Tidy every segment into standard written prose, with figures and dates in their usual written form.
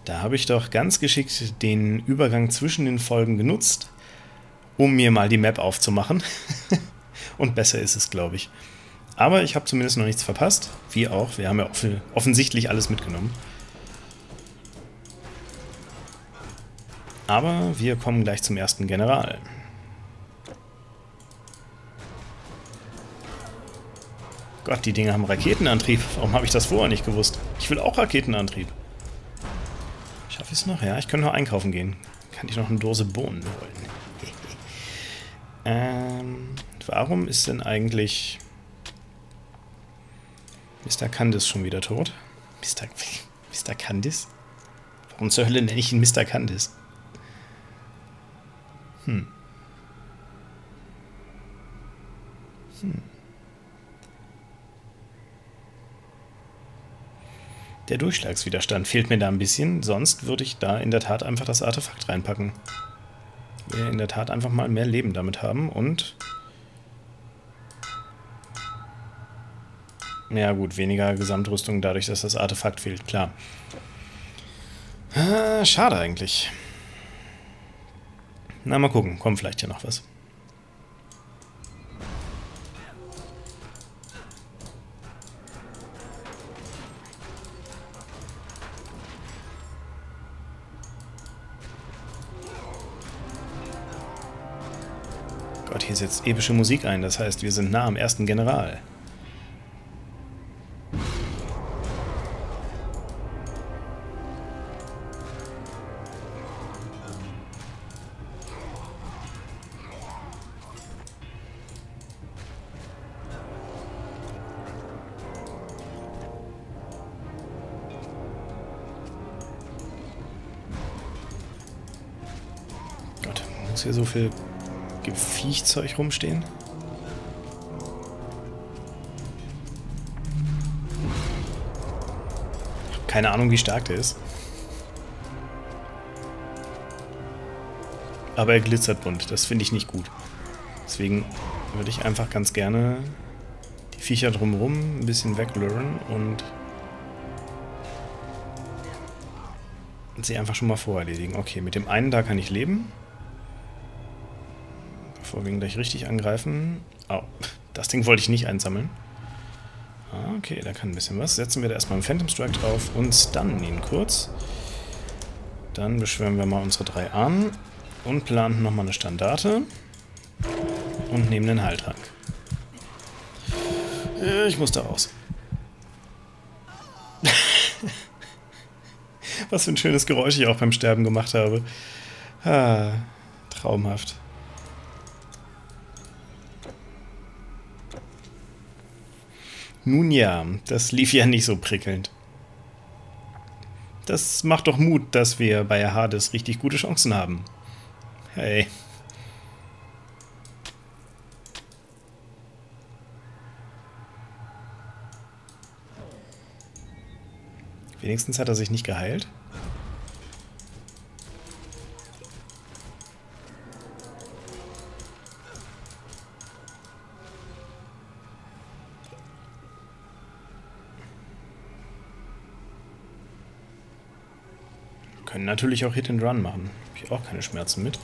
Da habe ich doch ganz geschickt den Übergang zwischen den Folgen genutzt, um mir mal die Map aufzumachen. Und besser ist es, glaube ich. Aber ich habe zumindest noch nichts verpasst. Wir auch. Wir haben ja offensichtlich alles mitgenommen. Aber wir kommen gleich zum ersten General. Gott, die Dinger haben Raketenantrieb. Warum habe ich das vorher nicht gewusst? Ich will auch Raketenantrieb. Schaffe ich es noch? Ja, ich könnte noch einkaufen gehen. Kann ich noch eine Dose Bohnen holen? Warum ist denn eigentlich Mr. Candice schon wieder tot? Mr. Candice? Warum zur Hölle nenne ich ihn Mr. Candice? Der Durchschlagswiderstand fehlt mir da ein bisschen, sonst würde ich da in der Tat einfach das Artefakt reinpacken. Wir in der Tat einfach mal mehr Leben damit haben und... Ja gut, weniger Gesamtrüstung dadurch, dass das Artefakt fehlt, klar. Schade eigentlich. Na, mal gucken, kommt vielleicht hier noch was. Gott, hier setzt epische Musik ein, das heißt, wir sind nah am ersten General. Gott, muss hier so viel Viechzeug rumstehen? Ich habe keine Ahnung, wie stark der ist. Aber er glitzert bunt, das finde ich nicht gut. Deswegen würde ich einfach ganz gerne die Viecher drumherum ein bisschen weglurren und sie einfach schon mal vorerledigen. Okay, mit dem einen da kann ich leben. Bevor wir ihn gleich richtig angreifen. Oh, das Ding wollte ich nicht einsammeln. Okay, da kann ein bisschen was. Setzen wir da erstmal einen Phantom Strike drauf und stunnen ihn kurz. Dann beschwören wir mal unsere 3 an und planen nochmal eine Standarte und nehmen den Heiltrank. Ich muss da raus. Was für ein schönes Geräusch ich auch beim Sterben gemacht habe. Traumhaft. Nun ja, das lief ja nicht so prickelnd. Das macht doch Mut, dass wir bei Hades richtig gute Chancen haben. Hey. Wenigstens hat er sich nicht geheilt. Können natürlich auch Hit and Run machen. Habe ich auch keine Schmerzen mit.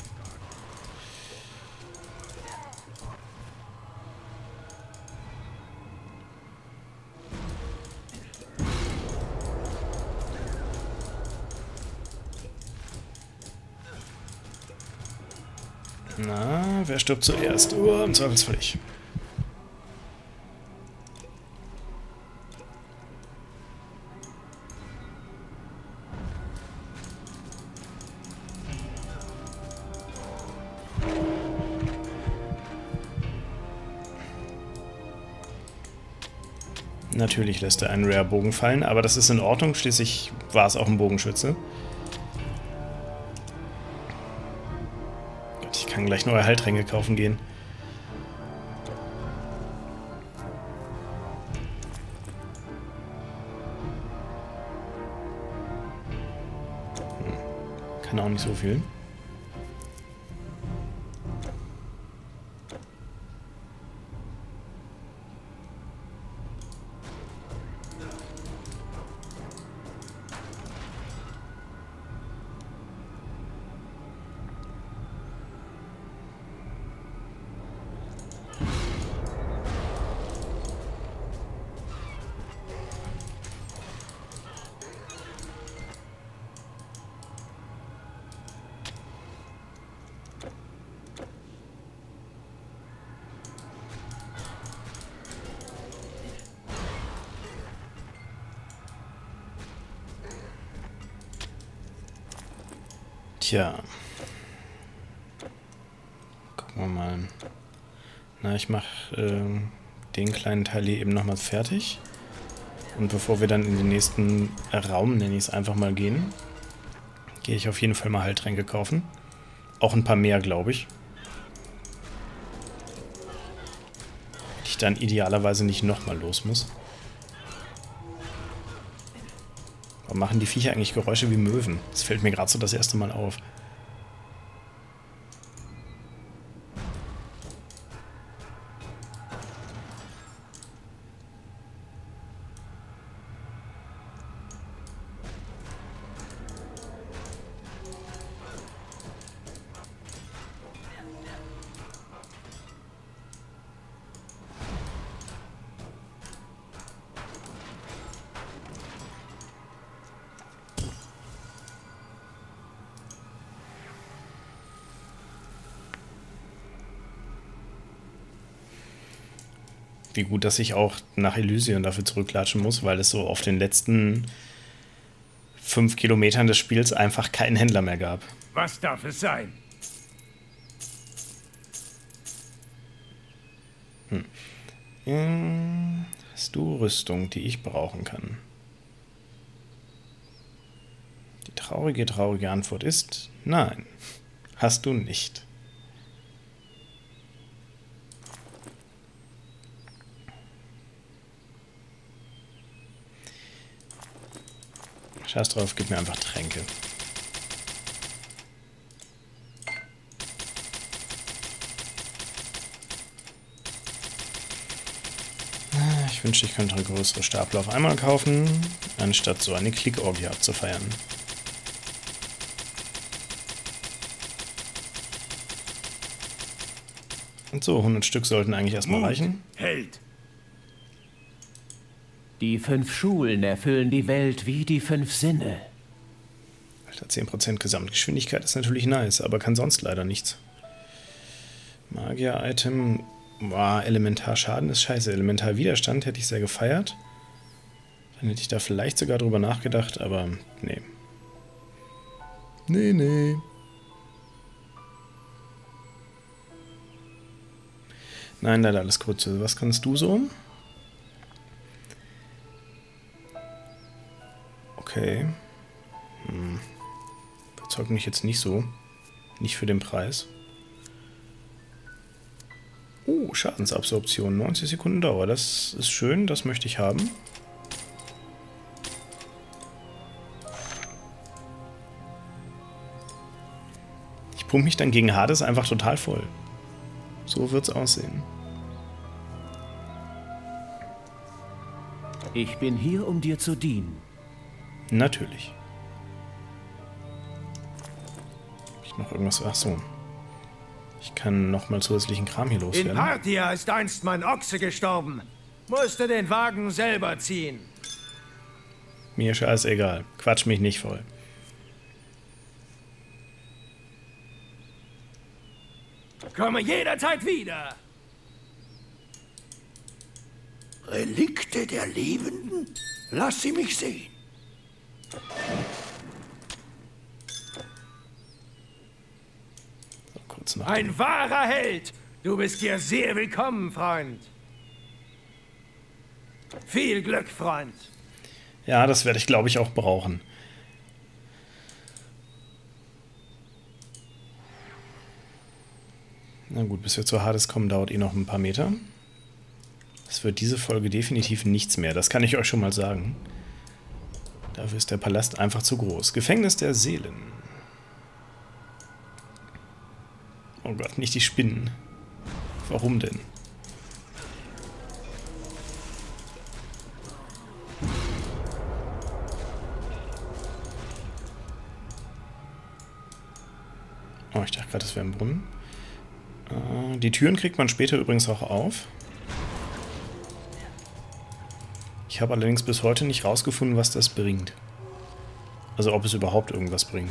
Na, wer stirbt zuerst? Im Zweifelsfall ich. Natürlich lässt er einen Rare-Bogen fallen, aber das ist in Ordnung, schließlich war es auch ein Bogenschütze. Gott, ich kann gleich neue Heiltränke kaufen gehen. Kann auch nicht so viel. Tja. Gucken wir mal. Na, ich mache den kleinen Teil hier eben nochmal fertig. Und bevor wir dann in den nächsten Raum, nenne ich es einfach mal, gehen, gehe ich auf jeden Fall mal Heiltränke kaufen. Auch ein paar mehr, glaube ich. Die ich dann idealerweise nicht nochmal los muss. Warum machen die Viecher eigentlich Geräusche wie Möwen? Das fällt mir gerade so das erste Mal auf. Wie gut, dass ich auch nach Elysion dafür zurücklatschen muss, weil es so auf den letzten 5 Kilometern des Spiels einfach keinen Händler mehr gab. Was darf es sein? Hast du Rüstung, die ich brauchen kann? Die traurige Antwort ist nein. Hast du nicht. Scheiß drauf, gib mir einfach Tränke. Ich wünschte, ich könnte größere Stapel auf einmal kaufen, anstatt so eine Klickorgie abzufeiern. Und so, 100 Stück sollten eigentlich erstmal reichen. Held! Die 5 Schulen erfüllen die Welt wie die 5 Sinne. Alter, 10% Gesamtgeschwindigkeit ist natürlich nice, aber kann sonst leider nichts. Magier-Item. Boah, Elementarschaden ist scheiße. Elementarwiderstand hätte ich sehr gefeiert. Dann hätte ich da vielleicht sogar drüber nachgedacht, aber nee. Nee. Nein, leider alles kurze. Was kannst du so? Okay. Überzeugt mich jetzt nicht so. Nicht für den Preis. Oh, Schadensabsorption. 90 Sekunden Dauer. Das ist schön. Das möchte ich haben. Ich pumpe mich dann gegen Hades einfach total voll. So wird's aussehen. Ich bin hier, um dir zu dienen. Natürlich. Hab ich noch irgendwas? Ach so. Ich kann nochmal zusätzlichen Kram hier In loswerden. Parthia ist einst mein Ochse gestorben. Musste den Wagen selber ziehen. Mir scheißegal. Quatsch mich nicht voll. Komme jederzeit wieder. Relikte der Lebenden? Lass sie mich sehen. So, kurz nach. Ein wahrer Held. Du bist hier sehr willkommen, Freund. Viel Glück, Freund. Ja, das werde ich, glaube ich, auch brauchen. Na gut, bis wir zu Hades kommen, dauert eh noch ein paar Meter. Es wird diese Folge definitiv nichts mehr, das kann ich euch schon mal sagen. Dafür ist der Palast einfach zu groß. Gefängnis der Seelen. Oh Gott, nicht die Spinnen. Warum denn? Oh, ich dachte gerade, das wäre ein Brunnen. Die Türen kriegt man später übrigens auch auf. Ich habe allerdings bis heute nicht rausgefunden, was das bringt. Also ob es überhaupt irgendwas bringt.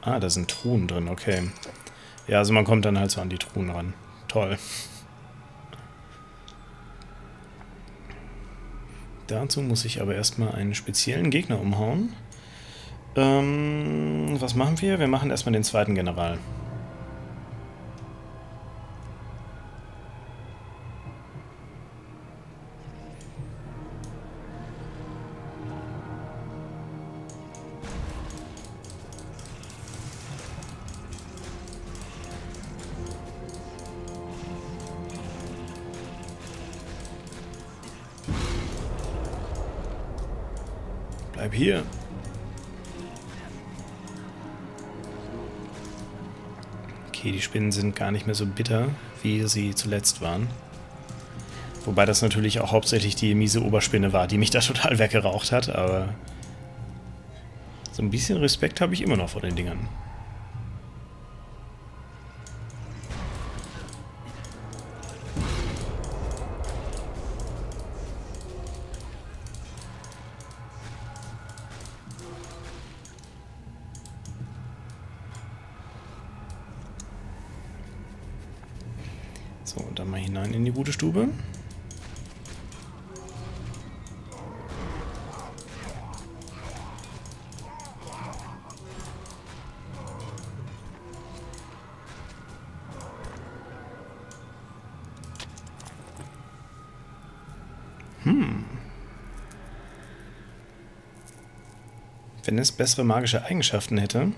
Ah, da sind Truhen drin, okay. Ja, also man kommt dann halt so an die Truhen ran. Toll. Dazu muss ich aber erstmal einen speziellen Gegner umhauen. Was machen wir? Wir machen erstmal den zweiten General. Bleib hier. Okay, die Spinnen sind gar nicht mehr so bitter, wie sie zuletzt waren. Wobei das natürlich auch hauptsächlich die miese Oberspinne war, die mich da total weggeraucht hat, aber so ein bisschen Respekt habe ich immer noch vor den Dingern. So, und dann mal hinein in die gute Stube. Wenn es bessere magische Eigenschaften hätte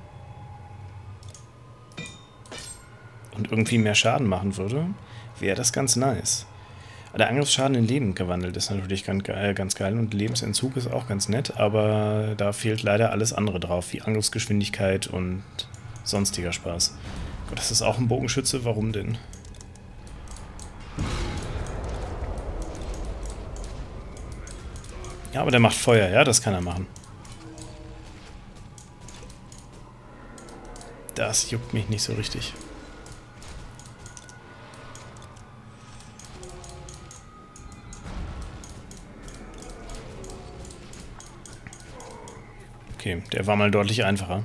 und irgendwie mehr Schaden machen würde, wäre das ganz nice. Der Angriffsschaden in Leben gewandelt ist natürlich ganz geil und Lebensentzug ist auch ganz nett, aber da fehlt leider alles andere drauf, wie Angriffsgeschwindigkeit und sonstiger Spaß. Gott, das ist auch ein Bogenschütze, warum denn? Ja, aber der macht Feuer, ja, das kann er machen. Das juckt mich nicht so richtig. Okay, der war mal deutlich einfacher.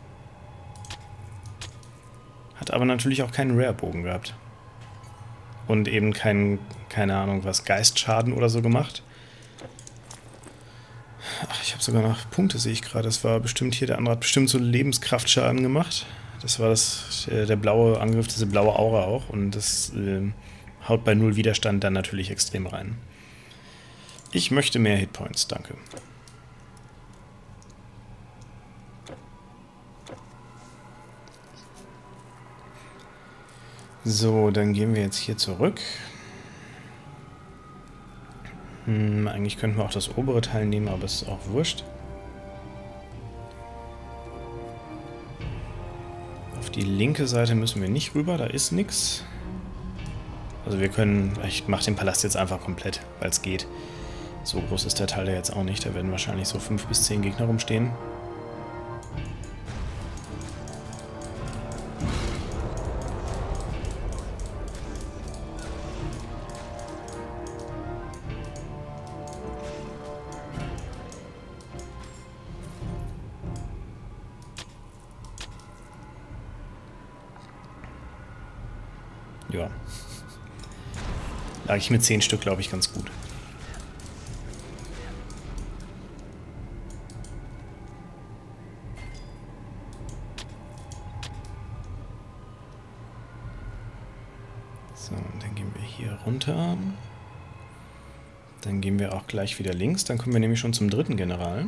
Hat aber natürlich auch keinen Rare-Bogen gehabt. Und eben keinen, keine Ahnung was, Geistschaden oder so gemacht. Ach, ich habe sogar noch Punkte, sehe ich gerade. Das war bestimmt hier, der andere hat bestimmt so Lebenskraftschaden gemacht. Das war der blaue Angriff, diese blaue Aura auch. Und das haut bei 0 Widerstand dann natürlich extrem rein. Ich möchte mehr Hitpoints, danke. So, dann gehen wir jetzt hier zurück. Eigentlich könnten wir auch das obere Teil nehmen, aber es ist auch wurscht. Auf die linke Seite müssen wir nicht rüber, da ist nichts. Also wir können, ich mache den Palast jetzt einfach komplett, weil es geht. So groß ist der Teil ja jetzt auch nicht, da werden wahrscheinlich so 5 bis 10 Gegner rumstehen. Ja. Lag ich mit 10 Stück, glaube ich, ganz gut. So, und dann gehen wir hier runter. Dann gehen wir auch gleich wieder links. Dann kommen wir nämlich schon zum dritten General.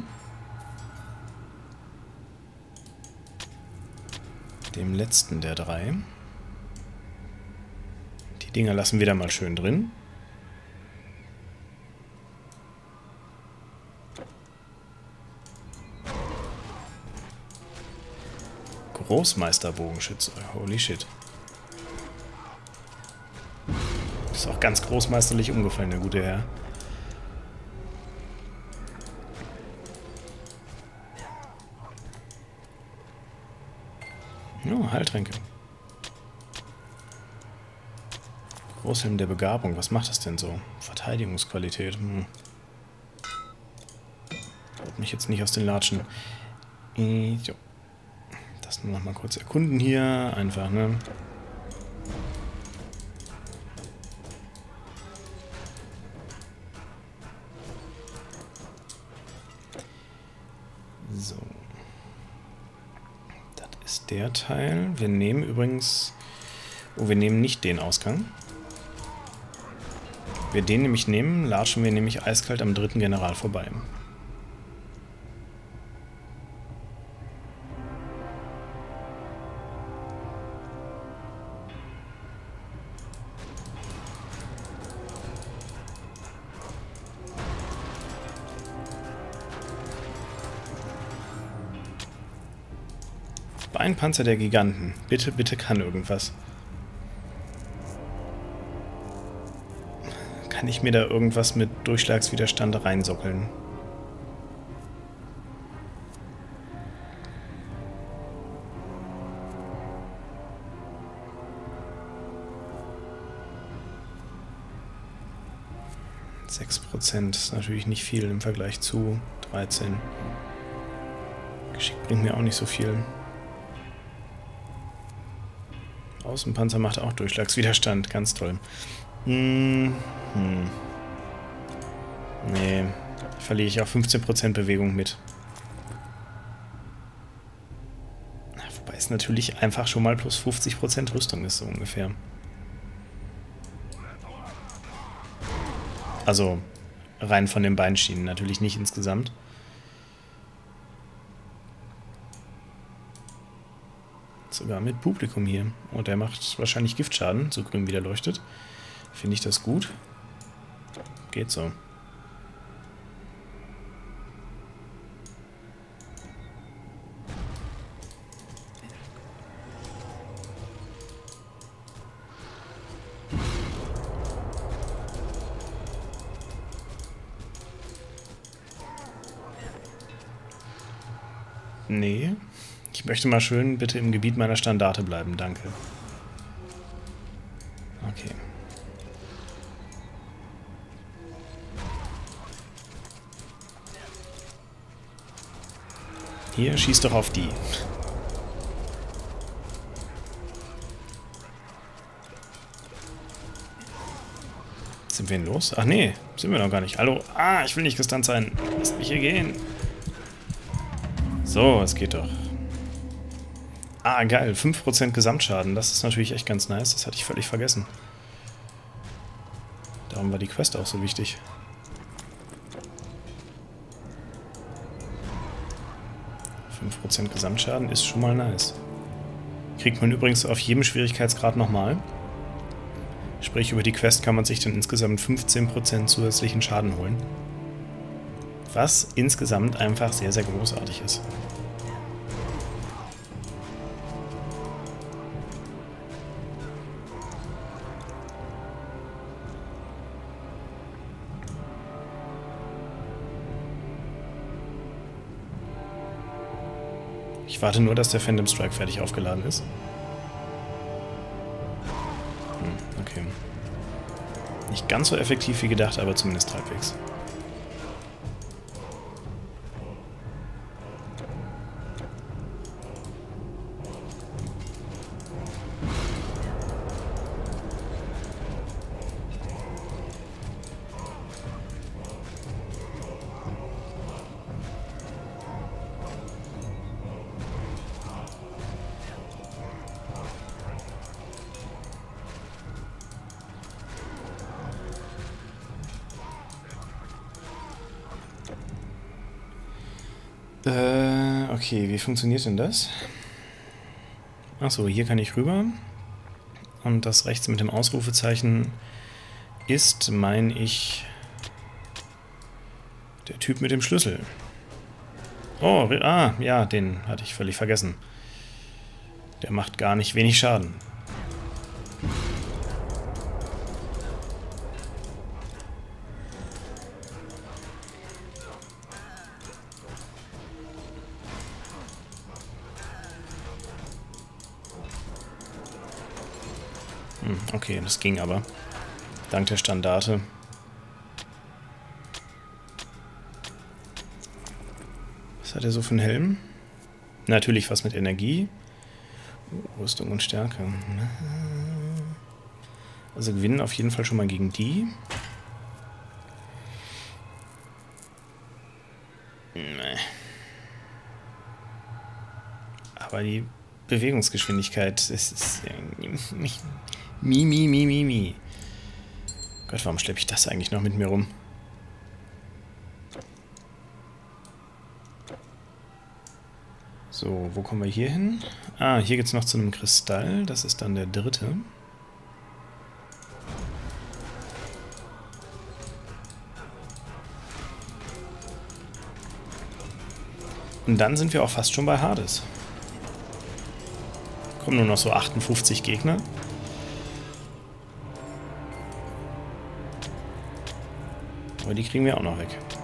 Dem letzten der 3. Die Dinger lassen wir da mal schön drin. Großmeisterbogenschütze. Holy shit. Ist auch ganz großmeisterlich umgefallen, der gute Herr. Oh, Heiltränke. Großhelm der Begabung, was macht das denn so? Verteidigungsqualität. Haut mich jetzt nicht aus den Latschen. Jo. Das So, noch mal kurz erkunden hier. Einfach, ne? So. Das ist der Teil. Wir nehmen übrigens... Oh, wir nehmen nicht den Ausgang. Wenn wir den nämlich nehmen, latschen wir nämlich eiskalt am 3. General vorbei. Beinpanzer der Giganten. Bitte, bitte kann irgendwas. Kann ich mir da irgendwas mit Durchschlagswiderstand reinsockeln? %, ist natürlich nicht viel im Vergleich zu 13. Geschick bringt mir auch nicht so viel. Außenpanzer macht auch Durchschlagswiderstand, ganz toll. Nee, verliere ich auch 15% Bewegung mit. Wobei es natürlich einfach schon mal plus 50% Rüstung ist, so ungefähr. Also rein von den Beinschienen, natürlich nicht insgesamt. Sogar mit Publikum hier. Und der macht wahrscheinlich Giftschaden, so grün wieder leuchtet. Finde ich das gut? Geht so. Nee. Ich möchte mal schön bitte im Gebiet meiner Standarte bleiben, danke. Okay. Hier, schieß doch auf die. Sind wir denn los? Ach nee, sind wir noch gar nicht. Hallo? Ah, ich will nicht gestunt sein. Lasst mich hier gehen. So, es geht doch. Ah, geil. 5% Gesamtschaden. Das ist natürlich echt ganz nice. Das hatte ich völlig vergessen. Darum war die Quest auch so wichtig. 5% Gesamtschaden ist schon mal nice. Kriegt man übrigens auf jedem Schwierigkeitsgrad nochmal. Sprich, über die Quest kann man sich dann insgesamt 15% zusätzlichen Schaden holen. Was insgesamt einfach sehr, sehr großartig ist. Ich warte nur, dass der Phantom Strike fertig aufgeladen ist. Okay. Nicht ganz so effektiv wie gedacht, aber zumindest halbwegs. Okay, wie funktioniert denn das? Achso, hier kann ich rüber. Und das rechts mit dem Ausrufezeichen ist, meine ich, der Typ mit dem Schlüssel. Oh, ja, den hatte ich völlig vergessen. Der macht gar nicht wenig Schaden. Okay, das ging aber. Dank der Standarte. Was hat er so für einen Helm? Natürlich was mit Energie. Rüstung und Stärke. Also gewinnen auf jeden Fall schon mal gegen die. Nee. Aber die Bewegungsgeschwindigkeit ist Mi. Gott, warum schleppe ich das eigentlich noch mit mir rum? So, wo kommen wir hier hin? Ah, hier geht es noch zu einem Kristall. Das ist dann der dritte. Und dann sind wir auch fast schon bei Hades. Kommen nur noch so 58 Gegner. Aber die kriegen wir auch noch weg.